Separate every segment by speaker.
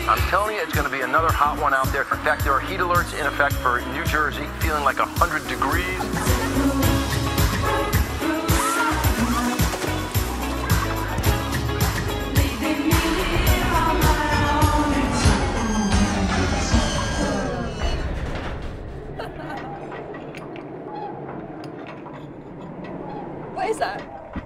Speaker 1: I'm telling you, it's going to be another hot one out there. In fact, there are heat alerts in effect for New Jersey, feeling like 100 degrees.
Speaker 2: What is that?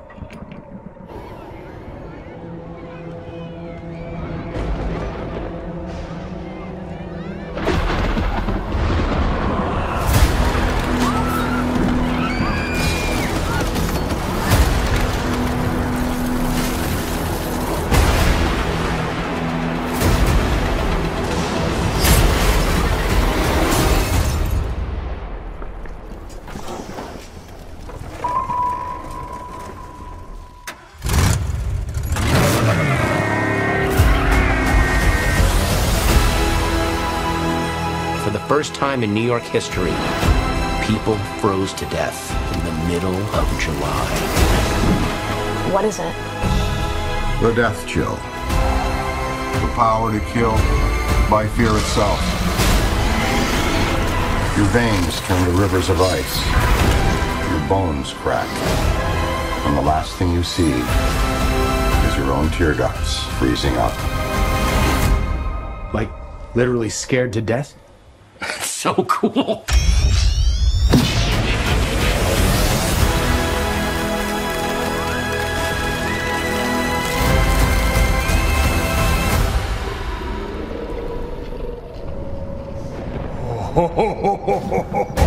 Speaker 3: For the first time in New York history, people froze to death in the middle of July.
Speaker 2: What is it?
Speaker 4: The death chill. The power to kill by fear itself. Your veins turn to rivers of ice. Your bones crack. And the last thing you see is your own tear ducts freezing up.
Speaker 3: Like, literally scared to death? So cool.
Speaker 4: Ho, ho, ho, ho, ho, ho.